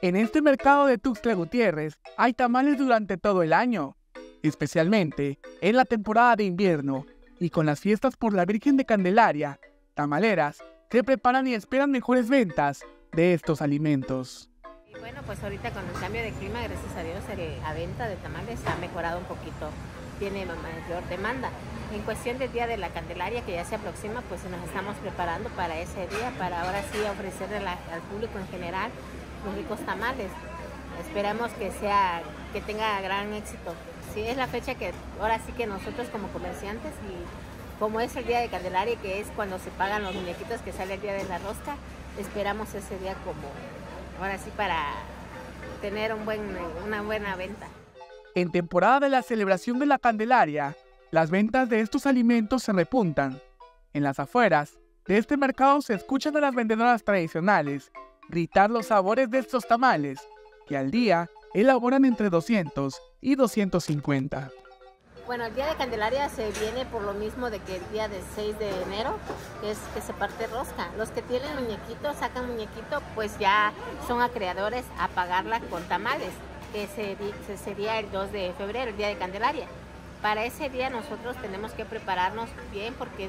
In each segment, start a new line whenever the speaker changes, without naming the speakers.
En este mercado de Tuxtla Gutiérrez hay tamales durante todo el año, especialmente en la temporada de invierno y con las fiestas por la Virgen de Candelaria. Tamaleras se preparan y esperan mejores ventas de estos alimentos.
Y bueno, pues ahorita con el cambio de clima, gracias a Dios, la venta de tamales ha mejorado un poquito, tiene mayor demanda. En cuestión del Día de la Candelaria, que ya se aproxima, pues nos estamos preparando para ese día, para ahora sí ofrecerle al público en general los ricos tamales. Esperamos que tenga gran éxito. Sí, es la fecha que ahora sí que nosotros como comerciantes, y como es el Día de Candelaria, que es cuando se pagan los muñequitos, que sale el Día de la Rosca, esperamos ese día como ahora sí para tener una buena venta.
En temporada de la celebración de la Candelaria, las ventas de estos alimentos se repuntan. En las afueras de este mercado se escuchan a las vendedoras tradicionales gritar los sabores de estos tamales, que al día elaboran entre 200 y 250.
Bueno, el Día de Candelaria se viene por lo mismo de que el día de 6 de enero, que es que se parte rosca. Los que tienen muñequitos, sacan muñequito, pues ya son acreedores a pagarla con tamales, que sería el 2 de febrero, el Día de Candelaria. Para ese día nosotros tenemos que prepararnos bien, porque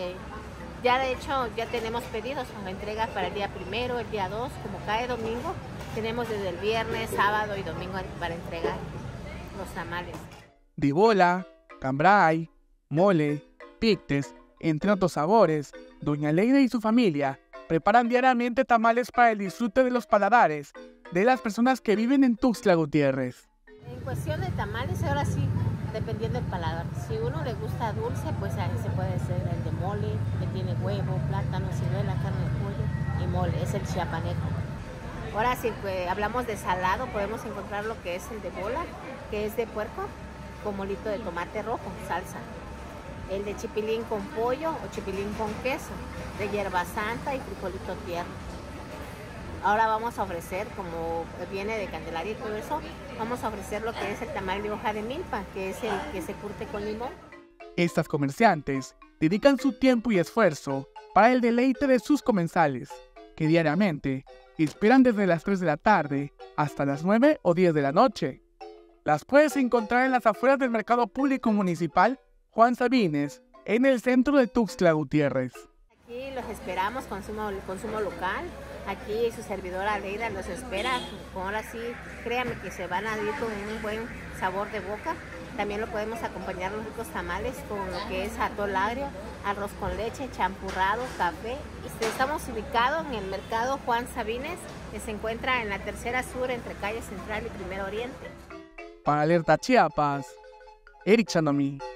de hecho ya tenemos pedidos con la entrega para el día 1, el día 2, como cae domingo, tenemos desde el viernes, sábado y domingo para entregar los tamales.
De bola, cambray, mole, pictes, entre otros sabores, doña Leida y su familia preparan diariamente tamales para el disfrute de los paladares de las personas que viven en Tuxtla Gutiérrez.
En cuestión de tamales, ahora sí, dependiendo del paladar. Si uno le gusta dulce, pues ahí se puede hacer el de mole, que tiene huevo, plátano, ciruela, carne de pollo y mole, es el chiapaneco. Ahora si hablamos de salado, podemos encontrar lo que es el de bola, que es de puerco, con molito de tomate rojo, salsa. El de chipilín con pollo o chipilín con queso, de hierba santa y frijolito tierno. Ahora vamos a ofrecer, como viene de Candelaria y todo eso, vamos a ofrecer lo que es el tamal de hoja de milpa, que es el que se curte con limón.
Estas comerciantes dedican su tiempo y esfuerzo para el deleite de sus comensales, que diariamente esperan desde las 3 de la tarde hasta las 9 o 10 de la noche. Las puedes encontrar en las afueras del Mercado Público Municipal Juan Sabines, en el centro de Tuxtla Gutiérrez.
Aquí los esperamos, consumo local. Aquí su servidora Leida los espera. Ahora sí, créanme que se van a ir con un buen sabor de boca. También lo podemos acompañar los ricos tamales con lo que es atole agrio, arroz con leche, champurrado, café. Estamos ubicados en el Mercado Juan Sabines, que se encuentra en la tercera sur entre calle Central y Primer Oriente.
Para Alerta Chiapas, Eric Chandomí.